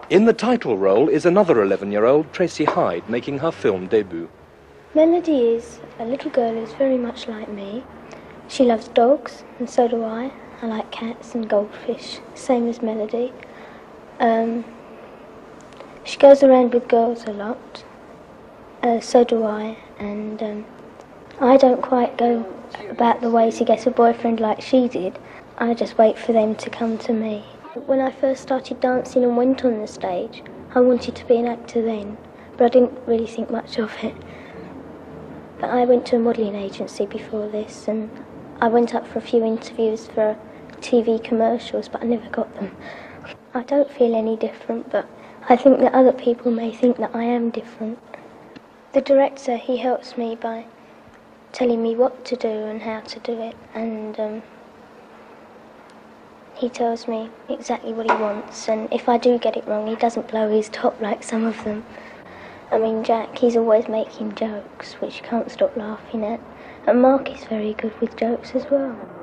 In the title role is another 11-year-old, Tracy Hyde, making her film debut. Melody is a little girl who's very much like me. She loves dogs, and so do I. I like cats and goldfish, same as Melody. She goes around with girls a lot, so do I, and I don't quite go about the way to get a boyfriend like she did. I just wait for them to come to me. When I first started dancing and went on the stage, I wanted to be an actor then, but I didn't really think much of it. But I went to a modelling agency before this, and I went up for a few interviews for TV commercials, but I never got them. I don't feel any different, but I think that other people may think that I am different. The director, he helps me by telling me what to do and how to do it, and he tells me exactly what he wants, and if I do get it wrong, he doesn't blow his top like some of them. I mean, Jack, he's always making jokes, which you can't stop laughing at, and Mark is very good with jokes as well.